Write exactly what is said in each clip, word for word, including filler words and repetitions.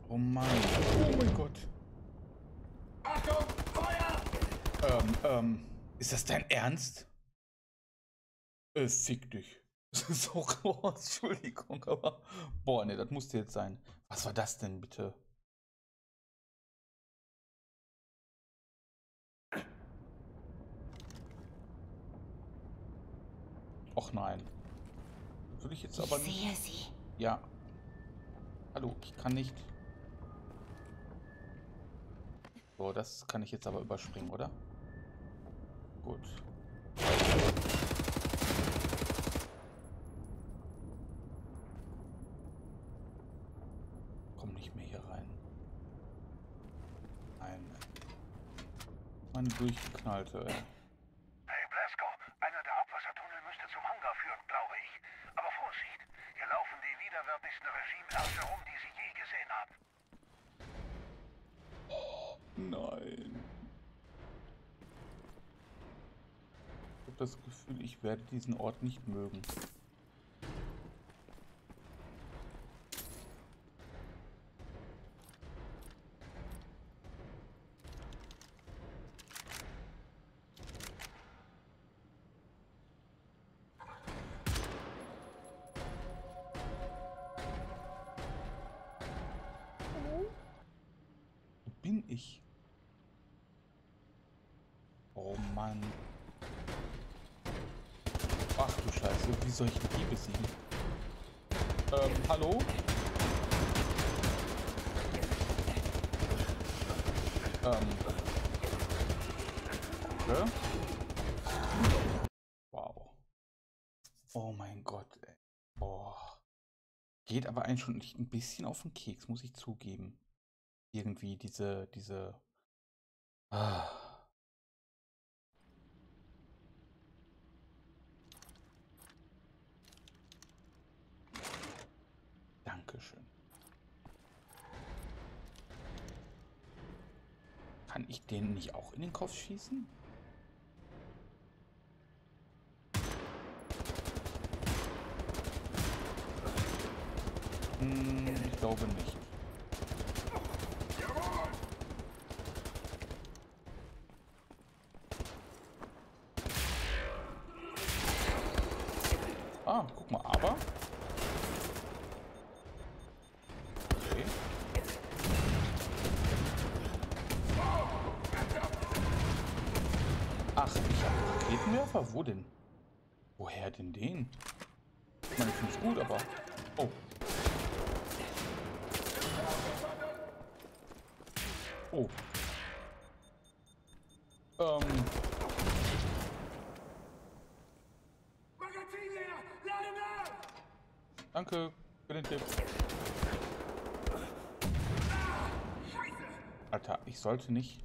Oh Mann. Oh mein Gott. Achtung, Feuer! Ähm, ähm, ist das dein Ernst? Äh, fick dich. Das ist auch, oh, Entschuldigung, aber, boah, ne, das musste jetzt sein. Was war das denn bitte? Och nein. Das würde ich jetzt Ich aber nicht. sehe sie. Ja. Hallo, ich kann nicht. So, das kann ich jetzt aber überspringen, oder? Gut. Komm nicht mehr hier rein. Nein. Meine durchgeknallte, ey. Hey Blasco, einer der Abwassertunnel müsste zum Hangar führen, glaube ich. Aber Vorsicht, hier laufen die widerwärtigsten Regimeärzte rum, die Sie je gesehen haben. Nein. Ich habe das Gefühl, ich werde diesen Ort nicht mögen. Wo bin ich? Oh Mann. Ach du Scheiße, wie soll ich die besiegen? Ähm, hallo? Ähm. Okay. Wow. Oh mein Gott, ey. Boah. Geht aber eigentlich schon nicht ein bisschen auf den Keks, muss ich zugeben. Irgendwie diese, diese. Ah. Dankeschön. Kann ich den nicht auch in den Kopf schießen? Hm, ich glaube nicht. Ah, guck mal, aber. Okay. Ach, ich habe Raketenwerfer? Wo denn? Woher denn den? Ich meine, ich finde es gut, aber. Oh. Oh. Ähm. Magazin leer! Lade nach! Danke für den Tipp. Scheiße! Alter, ich sollte nicht.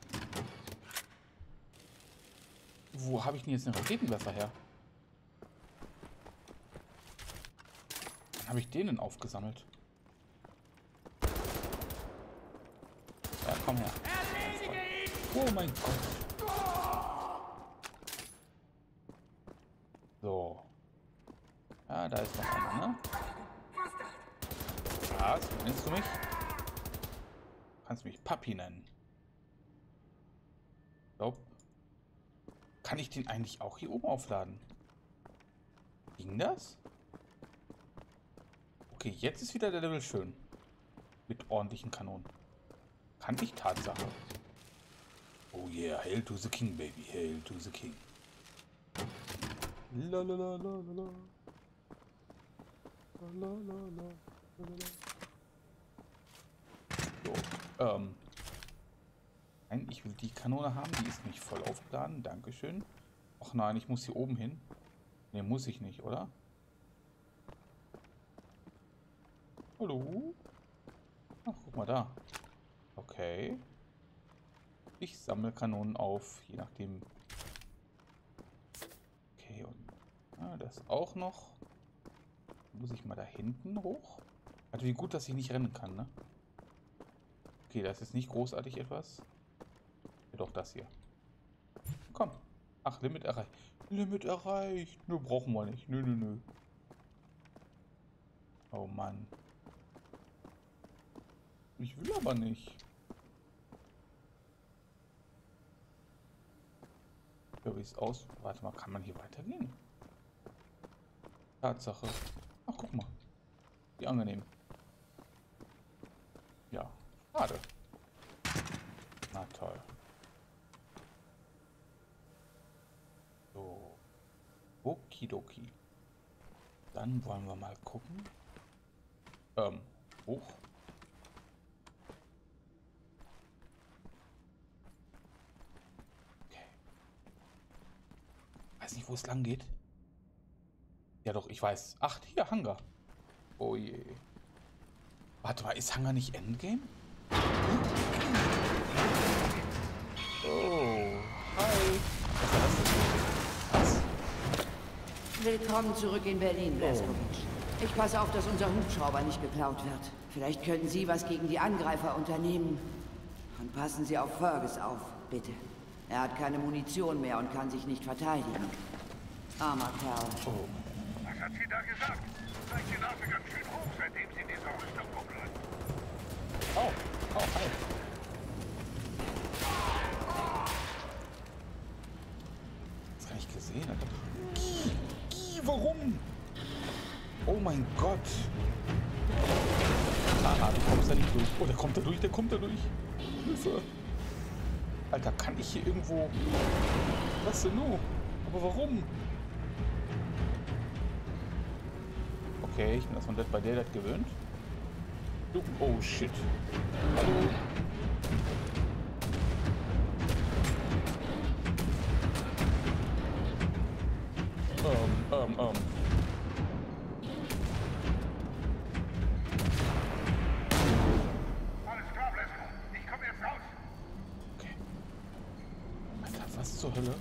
Wo habe ich denn jetzt einen Raketenwerfer her? Wann habe ich den denn aufgesammelt? Ja, komm her. Oh mein Gott. So. Ja, da ist noch einer, ne? Was? Wie nennst du mich? Du kannst mich Papi nennen. So. Kann ich den eigentlich auch hier oben aufladen? Ging das? Okay, jetzt ist wieder der Level schön. Mit ordentlichen Kanonen. Kann ich Tatsache. Oh yeah, hail to the king, baby. Hail to the king. Lalalala. Lalalala. So, ähm. Nein, ich will die Kanone haben. Die ist nicht voll aufgeladen. Dankeschön. Ach nein, ich muss hier oben hin. Ne, muss ich nicht, oder? Hallo? Ach, guck mal da. Okay. Ich sammle Kanonen auf, je nachdem. Okay, und ah, das auch noch. Muss ich mal da hinten hoch? Also wie gut, dass ich nicht rennen kann, ne? Okay, das ist nicht großartig etwas. Ja, doch, das hier. Komm. Ach, Limit erreicht. Limit erreicht. Nö, brauchen wir nicht. Nö, nö, nö. Oh Mann. Ich will aber nicht. Ja, wie es aus... Warte mal, kann man hier weitergehen? Tatsache. Ach, guck mal. Wie angenehm. Ja, schade. Na toll. So. Okidoki. Dann wollen wir mal gucken. Ähm, hoch. Okay. Weiß nicht, wo es lang geht. Ja doch, ich weiß. Ach, hier, Hangar. Oh je. Warte mal, ist Hangar nicht Endgame? Oh, hi. Was war das denn? Was? Willkommen zurück in Berlin, Blazkowicz. Ich passe auf, dass unser Hubschrauber nicht geklaut wird. Vielleicht könnten Sie was gegen die Angreifer unternehmen. Und passen Sie auf Fergus auf, bitte. Er hat keine Munition mehr und kann sich nicht verteidigen. Armer Kerl. Oh. Was hat sie da gesagt? Zeigt die Nase ganz schön hoch, seitdem sie in dieser Rüstung rumläuft. Oh, oh, hi. Das gar nicht gesehen, Alter. Ih, ih, warum? Oh mein Gott. Haha, du kommst da nicht durch. Oh, der kommt da durch, der kommt da durch. Hilfe. Alter, kann ich hier irgendwo... Was denn nun? Aber warum? Okay, ich bin erstmal Dead by Daylight gewöhnt. Du, oh shit. Hallo. Ähm, ähm, ähm. Alles klar, Blasco. Ich komme jetzt raus. Okay. Alter, was zur Hölle?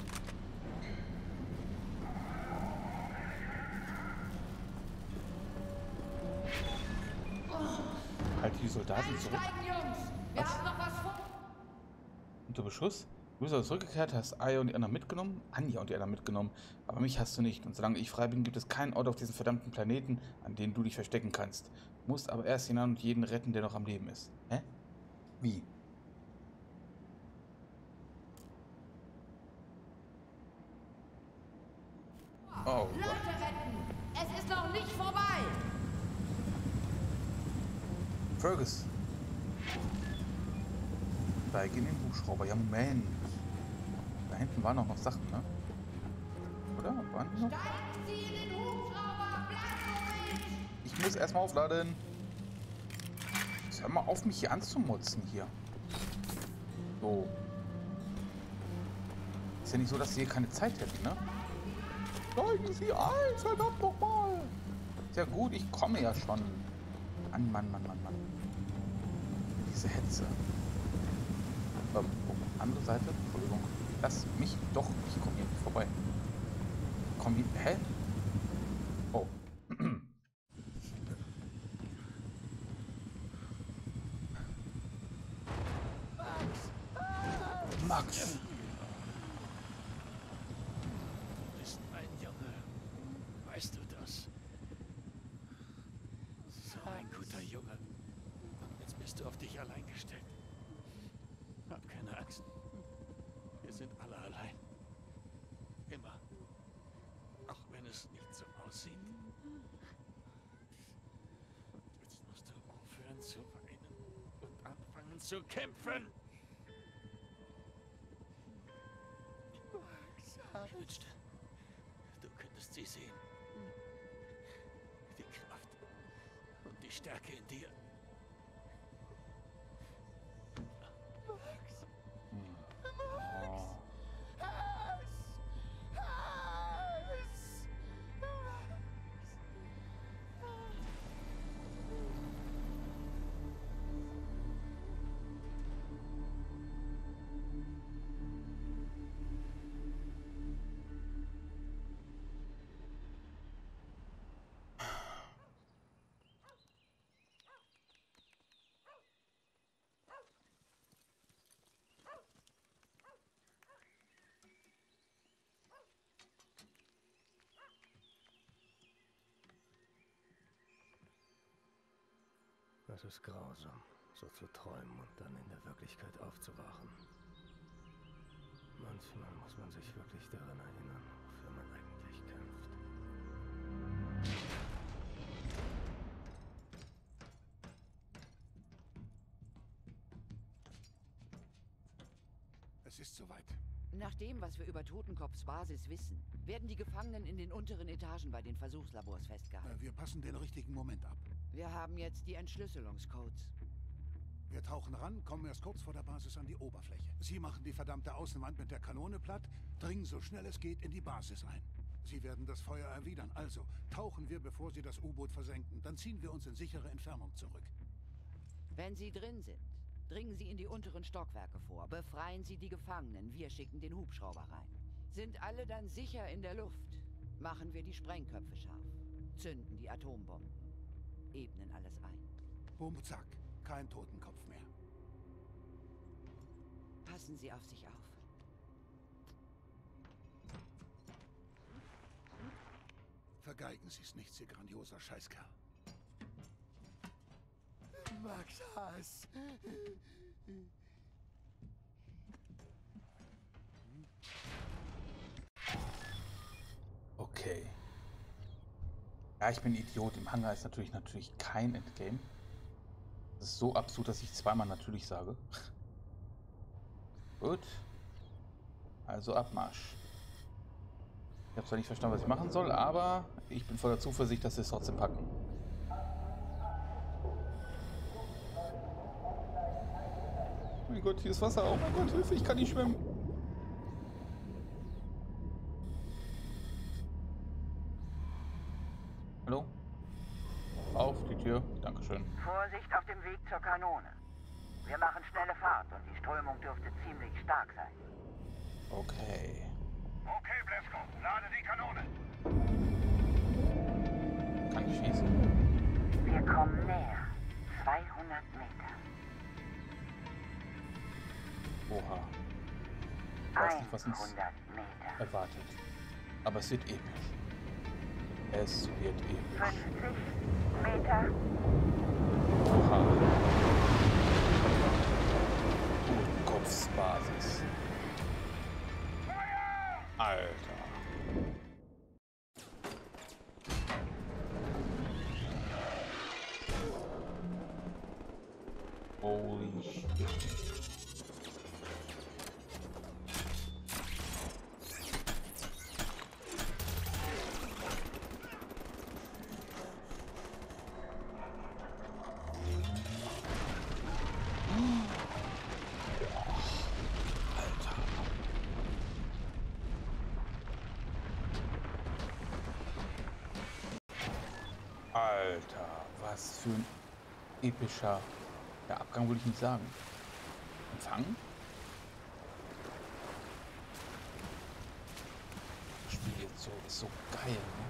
Halt die Soldaten zurück. Wir haben noch was vor. Unter Beschuss? Du bist also zurückgekehrt, hast Aya und die anderen mitgenommen, Anja und die anderen mitgenommen, aber mich hast du nicht. Und solange ich frei bin, gibt es keinen Ort auf diesem verdammten Planeten, an dem du dich verstecken kannst. Du musst aber erst hinein und jeden retten, der noch am Leben ist. Hä? Wie? Oh Leute Gott. retten! Es ist noch nicht vorbei! Fergus. Steig in den Hubschrauber. Ja, Moment. Da hinten waren auch noch Sachen, ne? Oder? Waren die noch? Steigen Sie in den Hubschrauber! Blazkowicz! Ich muss erstmal aufladen. Jetzt hör mal auf, mich hier anzumutzen hier. So. Ist ja nicht so, dass sie hier keine Zeit hätten, ne? Steigen Sie ein, verdammt nochmal! Ist ja gut, ich komme ja schon. Mann, Mann, Mann, Mann, Mann. Diese Hetze. Ähm, oh, andere Seite. Entschuldigung. Lass mich doch. Ich komme hier nicht vorbei. Komm wie. Hä? Oh. Max! Du bist ein Junge. Weißt du das? So ein guter Junge. Jetzt bist du auf dich allein gestellt. Hab keine Angst. Wir sind alle allein. Immer. Auch wenn es nicht so aussieht. Jetzt musst du aufhören zu weinen und anfangen zu kämpfen. Ich wünschte, du könntest sie sehen. Die Kraft und die Stärke in dir. Oh. Das ist grausam. so zu träumen und dann in der Wirklichkeit aufzuwachen. Manchmal muss man sich wirklich daran erinnern, wofür man eigentlich kämpft. Es ist soweit. Nach dem, was wir über Totenkopfs Basis wissen, werden die Gefangenen in den unteren Etagen bei den Versuchslabors festgehalten. Äh, Wir passen den richtigen Moment ab. Wir haben jetzt die Entschlüsselungscodes. Wir tauchen ran, kommen erst kurz vor der Basis an die Oberfläche. Sie machen die verdammte Außenwand mit der Kanone platt, dringen so schnell es geht in die Basis ein. Sie werden das Feuer erwidern. Also tauchen wir, bevor Sie das U-Boot versenken. Dann ziehen wir uns in sichere Entfernung zurück. Wenn Sie drin sind, dringen Sie in die unteren Stockwerke vor. Befreien Sie die Gefangenen. Wir schicken den Hubschrauber rein. Sind alle dann sicher in der Luft, machen wir die Sprengköpfe scharf. Zünden die Atombomben. Ebnen alles ein. Bum, zack. Kein Totenkopf mehr. Passen Sie auf sich auf. Vergeigen Sie es nicht, Sie grandioser Scheißkerl. Max Haas. Okay. Ja, ich bin Idiot. Im Hangar ist natürlich natürlich kein Endgame. Das ist so absurd, dass ich zweimal natürlich sage. Gut. Also Abmarsch. Ich habe zwar nicht verstanden, was ich machen soll, aber ich bin voller Zuversicht, dass wir es trotzdem packen. Oh mein Gott, hier ist Wasser. Oh mein Gott, Hilfe, ich kann nicht schwimmen. Hallo? Auf die Tür. Dankeschön. Vorsicht auf dem Weg zur Kanone. Wir machen schnelle Fahrt und die Strömung dürfte ziemlich stark sein. Okay. Okay, Blasco, lade die Kanone. Kann ich schießen? Wir kommen näher. zweihundert Meter. Oha. Ich weiß nicht, was uns hundert Meter. erwartet. Aber es wird episch. Es wird episch. fünfzig Meter. Oha. Totenkopfsbasis. Alter. Holy shit. Alter, was für ein epischer ja, Abgang, würde ich nicht sagen. Empfang? Das Spiel jetzt so ist so geil, ne?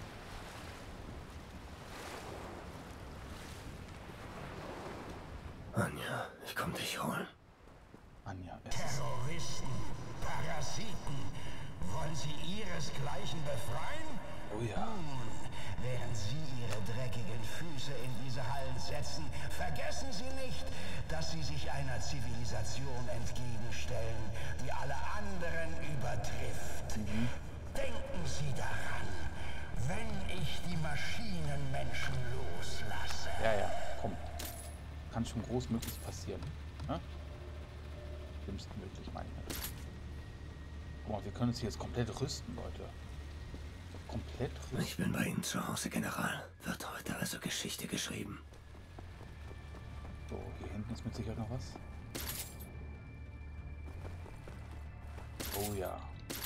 Anja, ich komm dich holen. Anja, es ist... Terroristen, Parasiten, wollen Sie ihresgleichen befreien? Oh ja. Nun, während Sie Ihre dreckigen Füße in diese Hallen setzen, vergessen Sie nicht, dass Sie sich einer Zivilisation entgegenstellen, die alle anderen übertrifft. Mhm. Denken Sie daran, wenn ich die Maschinenmenschen loslasse. Ja, ja, komm. Kann schon großmöglich passieren. Ne? Schlimmstmöglich, meine ich natürlich. Guck mal, wir können uns hier jetzt komplett rüsten, Leute. Komplett rüsten. Ich bin bei Ihnen zu Hause, General. Wird heute also Geschichte geschrieben. So, hier hinten ist mit Sicherheit noch was. Oh ja.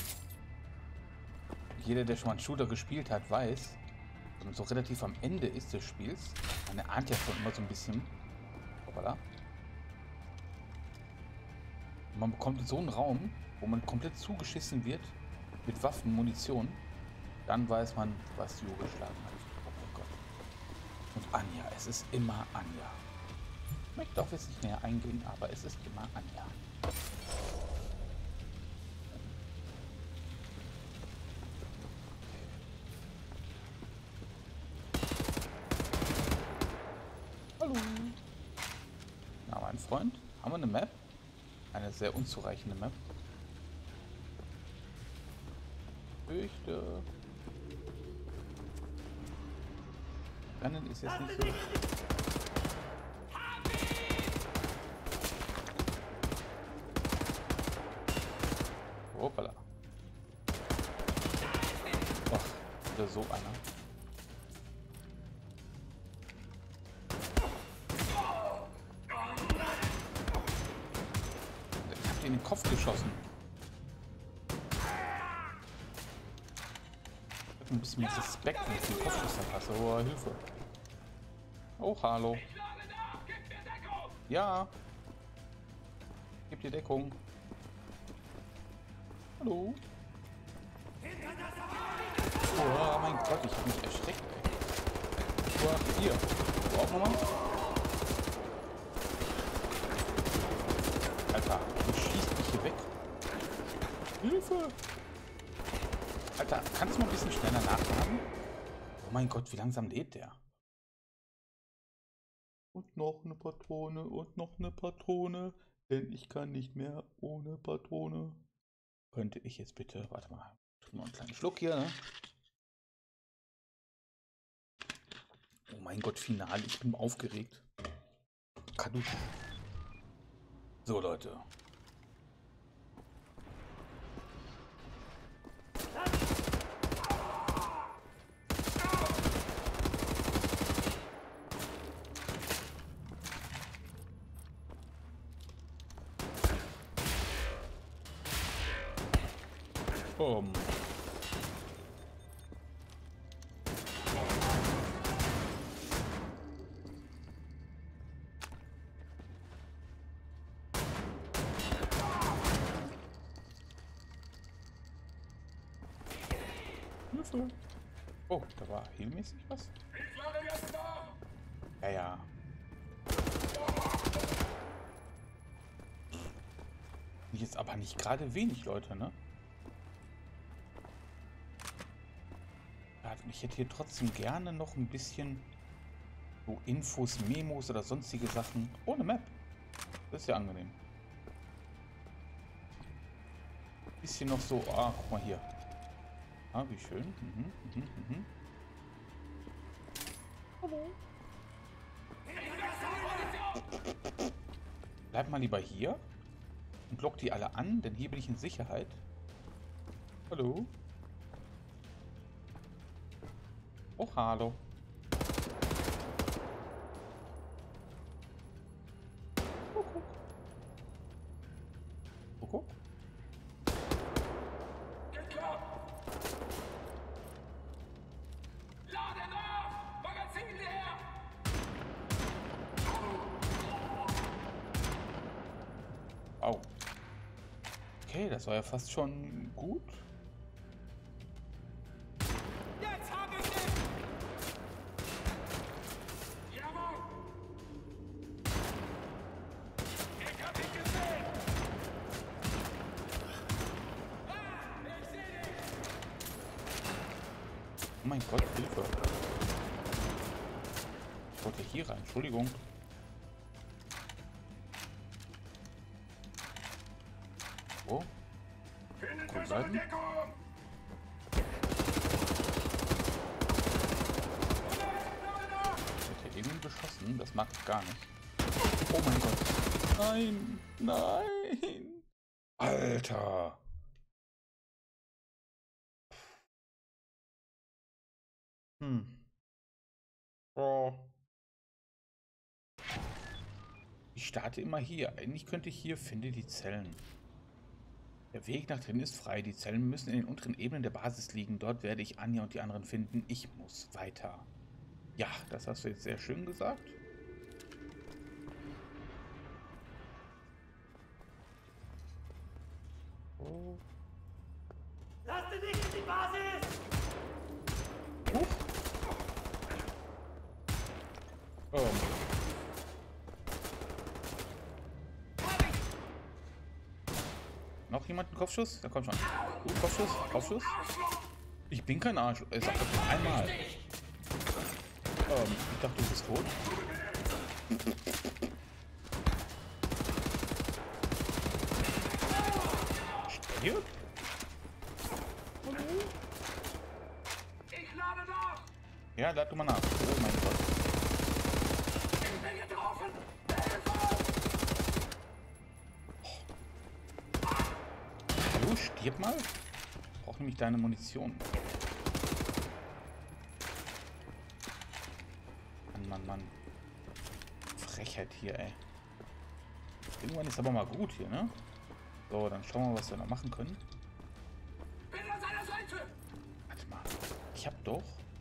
Jeder, der schon mal einen Shooter gespielt hat, weiß, wenn man so relativ am Ende ist des Spiels, man ahnt ja schon immer so ein bisschen. Hoppala. Und man bekommt so einen Raum, wo man komplett zugeschissen wird mit Waffen, Munition. Dann weiß man, was Jo geschlagen hat. Oh mein Gott. Und Anja, es ist immer Anja. Ich möchte auch jetzt nicht näher eingehen, aber es ist immer Anja. Hallo. Na, mein Freund, haben wir eine Map? Eine sehr unzureichende Map. Fürchte. Rennen ist jetzt nicht so. Hoppala. Ach, wieder so einer. Ich hab dir in den Kopf geschossen. Ein bisschen mehr Respekt, wenn ich den Kopfschuss dann passe. Oh, Hilfe. Oh, hallo. Ja. Gib dir Deckung. Hallo. Oh mein Gott, ich hab mich erschreckt, ey. Oh, hier. Du auch nochmal? Alter, du schießt mich hier weg. Hilfe! Alter, kannst du mal ein bisschen schneller nachladen? Oh mein Gott, wie langsam lädt der? Und noch eine Patrone und noch eine Patrone, denn ich kann nicht mehr ohne Patrone. Könnte ich jetzt bitte, warte mal, noch einen kleinen Schluck hier, ne? Oh mein Gott, Finale, ich bin aufgeregt. Kadu. So, Leute. Um. Hilfe. Oh, da war heilmäßig was? Ja, ja. Jetzt aber nicht gerade wenig, Leute, ne? Ich hätte hier trotzdem gerne noch ein bisschen so Infos, Memos oder sonstige Sachen ohne Map. Das ist ja angenehm. Bisschen noch so, ah, guck mal hier. Ah, wie schön. Mhm, mhm, mhm. Hallo. Bleib mal lieber hier und lock die alle an, denn hier bin ich in Sicherheit. Hallo. Oh, hallo. Kuckuck. Kuckuck. Geht klar! Lade nach! Magazin leer! Au. Okay, das war ja fast schon gut. Oh mein Gott, Hilfe. Ich wollte hier rein, Entschuldigung. Wo? Komm, bleiben. Ich hätte irgendwie beschossen, das mag ich gar nicht. Oh mein Gott. Nein, nein. Alter. Hm. Oh. Ich starte immer hier. Eigentlich könnte ich hier, finde die Zellen. Der Weg nach drinnen ist frei. Die Zellen müssen in den unteren Ebenen der Basis liegen. Dort werde ich Anja und die anderen finden. Ich muss weiter. Ja, das hast du jetzt sehr schön gesagt. Oh. Lasst ihn nicht in die Basis! Huch. Oh. Noch jemand einen Kopfschuss? Da kommt schon. Gut, Kopfschuss, Kopfschuss. Ich bin kein Arsch. Er sagt das nur einmal. Ähm, ich dachte, du bist tot. Idiot? Hallo? Ich lade nach! Ja, lad du mal nach. Oh mein Gott. Ich bin getroffen! Hallo, stirb mal. Ich brauche nämlich deine Munition. Mann, Mann, Mann. Frechheit hier, ey. Irgendwann ist aber mal gut hier, ne? So, dann schauen wir mal, was wir noch machen können. Bin an seiner Seite! Warte mal. Ich hab doch...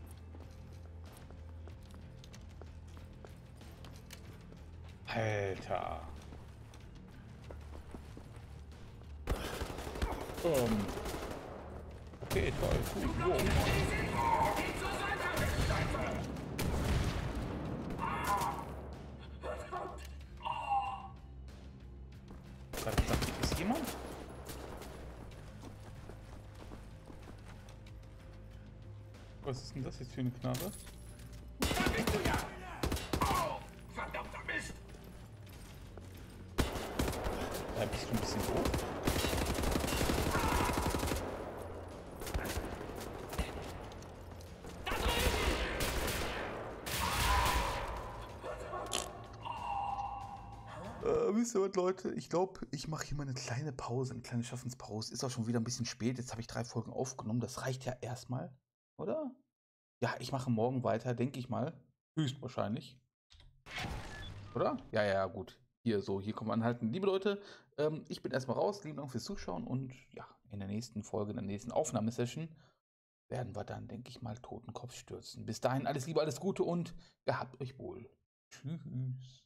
Alter. Ähm. Okay, toll, cool. Wow. Gerade gesagt, ist jemand? Was ist denn das jetzt für eine Knarre? Da bist du ja! Oh, verdammter Mist! Da bist du ein bisschen hoch. Äh, wisst ihr was, Leute? Ich glaube, ich mache hier mal eine kleine Pause, eine kleine Schaffenspause. Ist auch schon wieder ein bisschen spät. Jetzt habe ich drei Folgen aufgenommen. Das reicht ja erstmal, oder? Ja, ich mache morgen weiter, denke ich mal. Höchstwahrscheinlich. Oder? Ja, ja, gut. Hier, so, hier kommen wir anhalten. Liebe Leute, ähm, ich bin erstmal raus. Lieben Dank fürs Zuschauen. Und ja, in der nächsten Folge, in der nächsten Aufnahmesession werden wir dann, denke ich mal, Totenkopf stürzen. Bis dahin alles Liebe, alles Gute und gehabt euch wohl. Tschüss.